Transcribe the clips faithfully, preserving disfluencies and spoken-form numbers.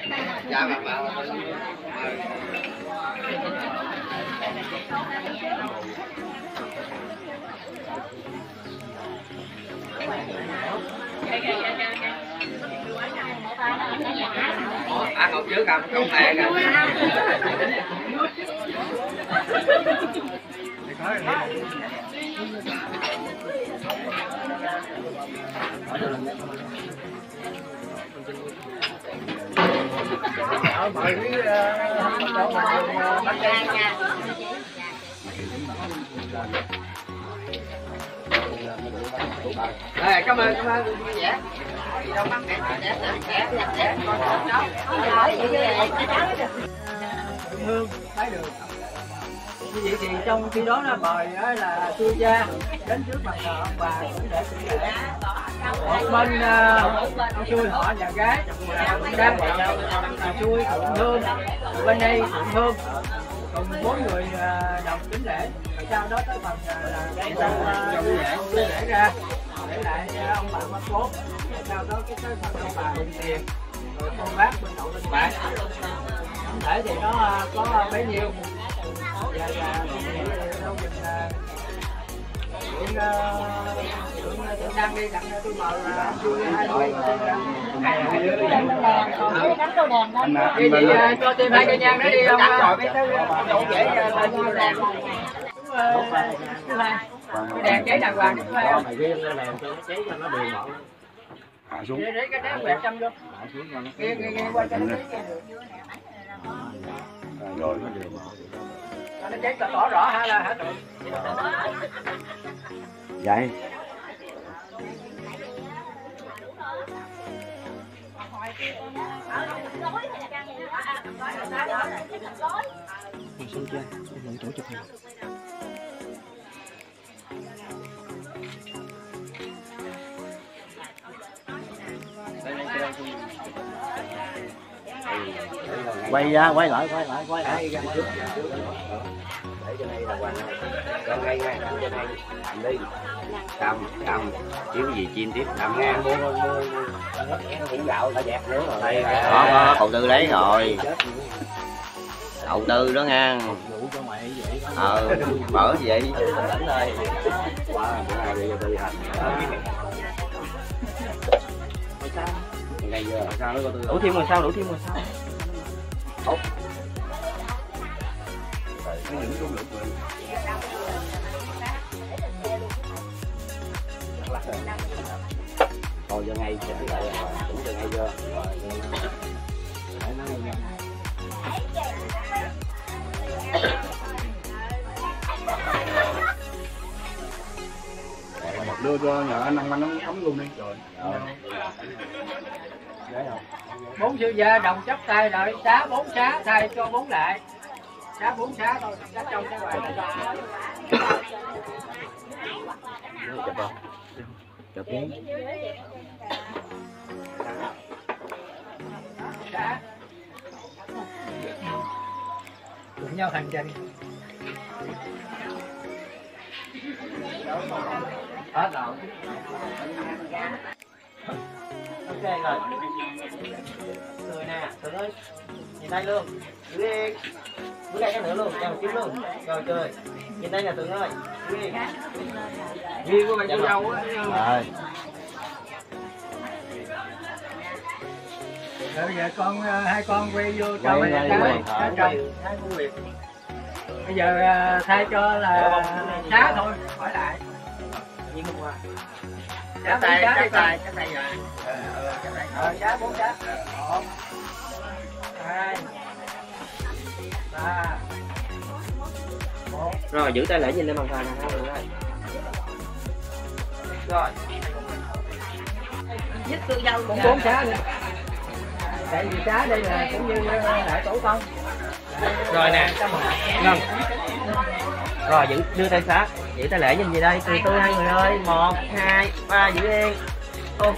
Dạ bà bà. Ủa, ăn không trước cầm không mẹ kìa. Mời cái chỗ mà bánh canh nha. Rồi, cảm ơn, cảm ơn vui vẻ. Đi đâu mắc kẹt kẹt kẹt kẹt kẹt con cháu. Hương thấy được. Như vậy thì trong khi đó là mời là sư gia đến trước mặt thờ ông bà cũng để cũng để một bên ông xui họ nhà gái cũng đang xui thượng hương, bên đây thượng hương cùng bốn người đồng kính lễ, rồi sau đó tới phần là đưa lễ ra để lại ông bà mất cốt, sau đó cái tới phần ông bà đựng tiền, rồi con bác bên nội bên bạn tổng thể thì nó có bấy nhiêu. Dạ dạ đâu mình chuyện chuyện đang đi đặng tôi mời vui hai đôi hai đứa đi đánh câu đàn đó. Vậy thì cho thêm hai cây nhang nữa đi ông. Rồi mấy thứ đủ dễ lên câu đàn. Đúng rồi. Cái đèn cháy đàng hoàng đúng không? Mày riêng cái đèn cho nó cháy cho nó đều mọn. Hạ xuống. Để cái đèn quẹt trong vô. Nghe nghe nghe qua cho nó cháy được. Rồi nó đều mọn. Nó cháy tỏ rõ hả là hả tụi? Vậy Xin cha, em mượn chỗ chụp hình. quay ra, quay lại, quay lại, quay lại. Để cho đây là hoàng cho ngay ngay cho đây cầm đi cầm cầm chiếu gì chim tiếp cầm ngang mua mua mua hũ gạo đã dẹp nữa rồi đây Đó, đó, đầu tư đấy rồi, đầu tư đó nha. Ờ, mở gì vậy? qua bữa nay đi đi hành ngay giờ sao nó có tư Đủ thêm rồi sao, đủ thêm rồi sao? tốt rồi giờ ngay sẽ lại cũng giờ ngay giờ đưa cho nhờ anh ăn nó ấm luôn đi rồi. Bốn sư gia đồng chấp tay đợi xá bốn xá thay cho bốn lại. Xá bốn xá thôi, xá trong cái ngoài là Chụp không? Chụp đi. xá. Cùng nhau hành trình. Hết rồi. Ok rồi. Cười nè, Tường ơi. Nhìn đây luôn. Giữ đi. Giữ đây cái nữa luôn, cho một chút luôn. Rồi cười. Nhìn đây nè Tường ơi. Giữ đi. duyên của bạn cô dâu á. Rồi. Rồi bây giờ con hai con quay vô cho mấy cái trong hai cô Nguyệt. Bây giờ thay cho là xá thôi, hỏi lại. Nhìn không qua. Xá tay, xá tay, xá tay rồi. Ờ, xá bốn xá. Một, hai, ba, một. Rồi giữ tay lại nhìn lên bàn thờ nè ha Tường ơi. Rồi. Giúp tôi dâu cũng bốn xá nữa. Tại vì xá đây là cũng như đại tổ tông. Rồi nè. Ngân. Rồi giữ đưa tay sát, giữ tay lễ nhìn gì đây, từ từ hai người ơi, một, hai, ba, giữ yên. Ok.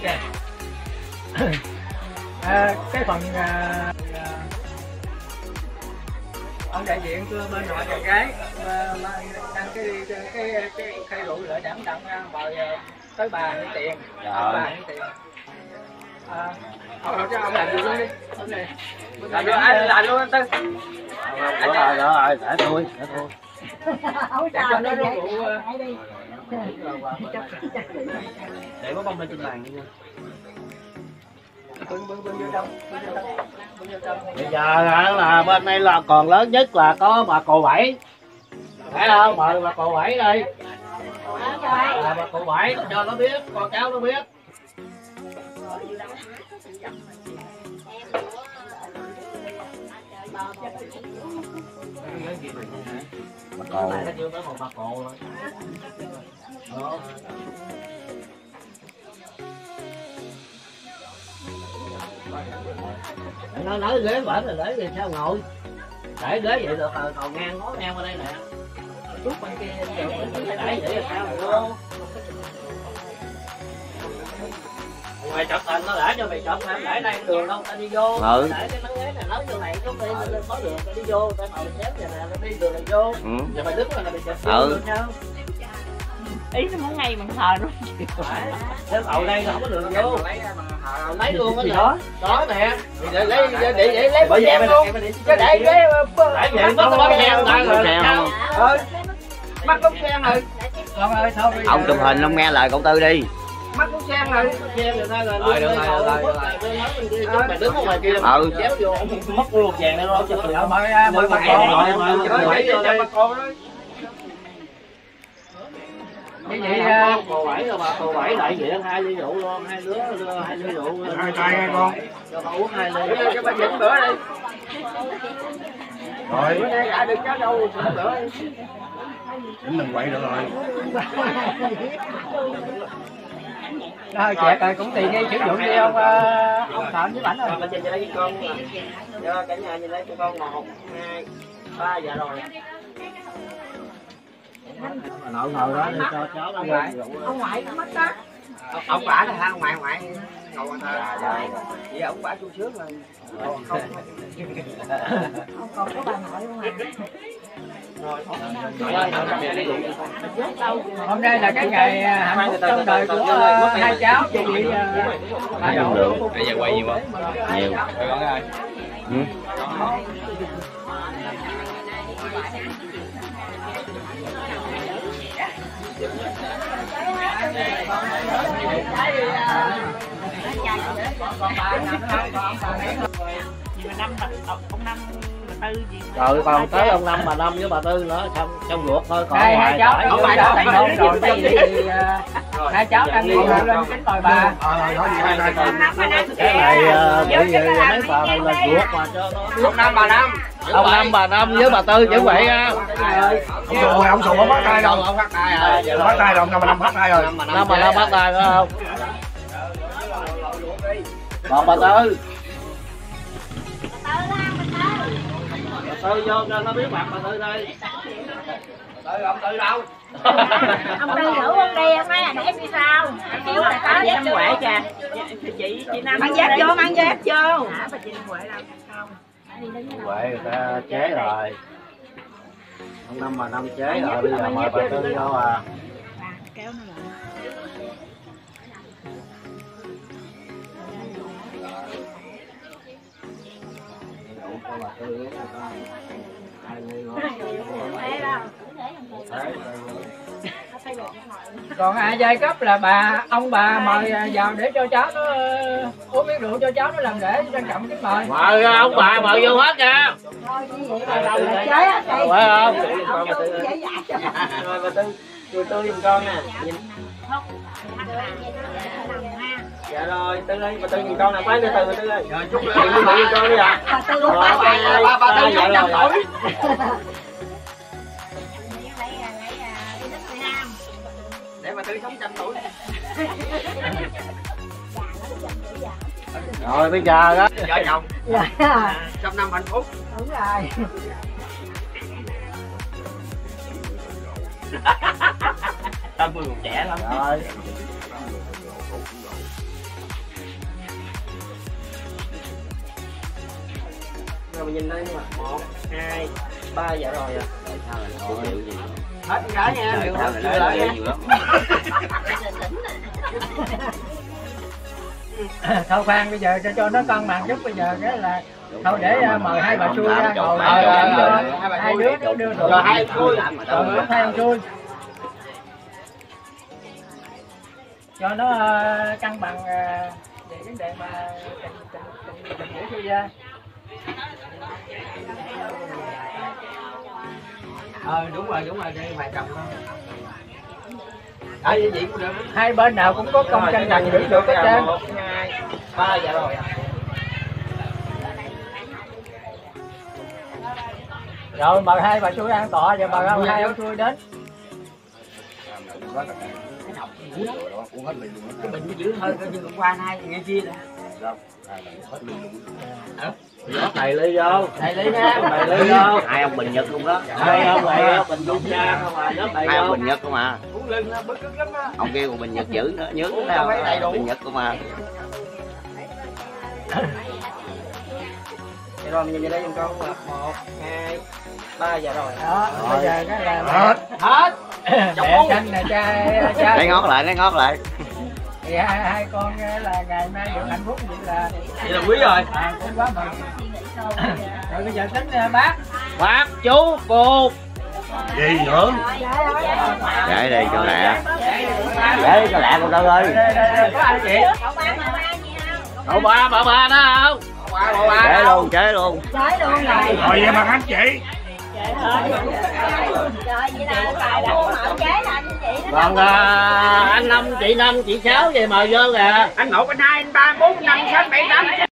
À, cái phần à, ông đại diện của bên nội nhà gái đăng cái cái cái khai rượu lại đảm tặng mời tới bà nhận tiền, ông bà nhận tiền. À, ờ, cho ông làm gì luôn đi. Ông này. Làm luôn, ai làm luôn anh Tư. Rồi rồi rồi, để tôi, để tôi. Để cho nó rút rượu. Để có bông lên trên bàn đi nha. Bưng bưng bưng vô trong, bưng vô trong. Bưng vô trong. Bây giờ là bên đây là còn lớn nhất là có bà cò bảy. Thấy không? Mời bà cò bảy đây. Là bà cò bảy cho nó biết, con cháu nó biết. Bà cò này nó chưa có một bà cò rồi. Đó. Nó nói ghế bển là để thì sao ngồi, để ghế vậy được rồi, còn ngang ngó ngang qua đây nè, chút bên kia giờ để vậy là sao được. Mày chụp hình nó để cho mày chụp, mà để đây đường đâu ta đi vô. Ừ. Để cái ghế này nói vô này có đi lên có đường ta đi vô, ta ngồi xếp vậy nè, nó đi đường này vô. Ừ. Giờ mày đứng là mày chụp ừ. Được sao? Ý nó muốn ngay bằng thờ luôn. Thế ngồi đây là không có đường vô. Lấy luôn á đó. Đó nè. Để lấy để để lấy bởi vậy luôn. Chứ để cái để vậy nó có xe không? Ờ. Mắt cốc sen rồi. Con ơi thôi. Ông chụp hình ông nghe lời cậu Tư đi. Mắt cốc sen rồi. Sen rồi là rồi rồi rồi rồi. Mày đứng ở ngoài kia ừ chéo vô mất luôn vàng nó chụp hình. Mời mời bà con. Như vậy cô bảy rồi bà cô bảy đại diện hai ly rượu luôn, hai đứa hai ly rượu hai tay nghe con cho bà uống hai ly cho bà dẫn bữa đi rồi bữa nay đã được cháu đâu sửa bữa đi chính đừng quậy được rồi thôi trẻ coi cũng tùy đi sử dụng đi ông ông Thợ với Bảnh rồi mình nhìn đây với con cho cả nhà nhìn đây cho con một hai ba dạ rồi nội ngồi đó đi cho cháu nó ngoại Ông ngoại có mất đó. ông bả này ha ngoại ngoại ngồi anh ta vậy ông bả chu sướng rồi không Ông còn có bà nội không à? hôm nay là cái ngày hạnh phúc trong đời của hai cháu chị chị bà nội bây giờ quay nhiều không nhiều quay con ơi ừ. Năm ông Năm bà Tư gì rồi còn tới ông Năm bà Năm với bà Tư nữa xong xong ruột thôi còn hai ngoài cháu ông bà cháu thành hôn rồi thì hai cháu đang đi lên kính mời bà cái này bởi vì mấy bà này là ruột mà cho nó ông Năm bà Năm ông Năm bà Năm với bà Tư chuẩn bị nha ông sùn ông sùn không bắt tay đâu ông bắt tay rồi bắt tay rồi năm bà Năm bắt tay rồi năm bà Năm bắt tay phải không còn bà Tư bà Tư vô cho nó biết mặt bà Tư đây Tư ông Tư đâu ông Tư thử ông đi ông nói là để đi sao kêu là có dép Năm Huệ kìa chị chị Năm mang dép vô mang dép vô hả bà chị Năm Huệ đâu không Huệ người ta chế rồi ông Năm mà Năm chế rồi bây giờ mời bà Tư vô à kéo nó lại còn à, giai cấp là bà ông bà mời vào để cho cháu nó uống miếng rượu cho cháu nó làm để trân trọng kính mời mời ông bà mời vô hết nha phải không rồi bà Tư cười tươi giùm con nè nhìn dạ rồi Tư ơi bà Tư nhìn con nè phải từ từ bà Tư ơi rồi chúc mừng con đi ạ bà Tư cũng ba ba bà Tư dạ rồi tuổi để bà Tư sống trăm tuổi rồi bây giờ đó vợ chồng trăm năm hạnh phúc đúng rồi tám mươi còn trẻ lắm rồi rồi mình nhìn đây mà một hai ba dạ rồi à hết cả nha Trời, tao là nói nhiều lắm. Thôi khoan bây giờ cho cho nó cân bằng chút bây giờ cái là thôi để uh, mời hai bà xui ra ngồi lại uh, hai đứa nó đưa rồi hai ông xui rồi hai ông xui cho nó uh, cân bằng uh, về vấn đề mà tình tình tình tình nghĩa xui ra. Ờ đúng rồi đúng rồi đây mày chồng thôi. Đấy, vậy cũng được. Hai bên nào cũng có công tranh giành giữ được hết trơn. một, hai, ba giờ rồi. Rồi mời hai bà xui ăn tọa giờ mời ông hai ông xui đến. Cái bình giữ hơi coi như hôm qua nay ngày kia nè. Thầy Ly vô, Thầy Ly nha, thầy Ly vô. Hai ông Bình Nhật luôn đó. Hai ông này Bình Dung ra không à, lớp thầy Hai ông vô. Bình Nhật không à. uống lưng nó bức lắm á. Ông kia còn Bình Nhật giữ nữa, nhớ nào Bình Nhật không à. Rồi mình nhìn về đây dùng con một, hai, ba giờ rồi. Đó, bây giờ cái là Hết. Hết. mẹ xanh nè trai trai. Lấy ngót lại, lấy ngót lại. Thì hai, hai con là ngày mai được hạnh phúc vậy là Vậy là quý rồi. à, cũng quá mừng. Rồi bây giờ tính uh, bác. Bác chú cô. Gì nữa? Để đây cho lẹ. Để đi cho lẹ con Tư ơi. Đây, đây, đây, có ai chị? Cậu ba, bà ba đó không? Bà ba, bà ba. Chế luôn, chế luôn. Tới luôn rồi. Rồi vậy mà anh chị. Trời vậy là tài đã mở chế là anh chị đó. Còn à, anh Năm, chị Năm, chị Sáu về mời vô kìa. Anh một, anh hai, anh ba, bốn, năm, sáu, bảy, tám.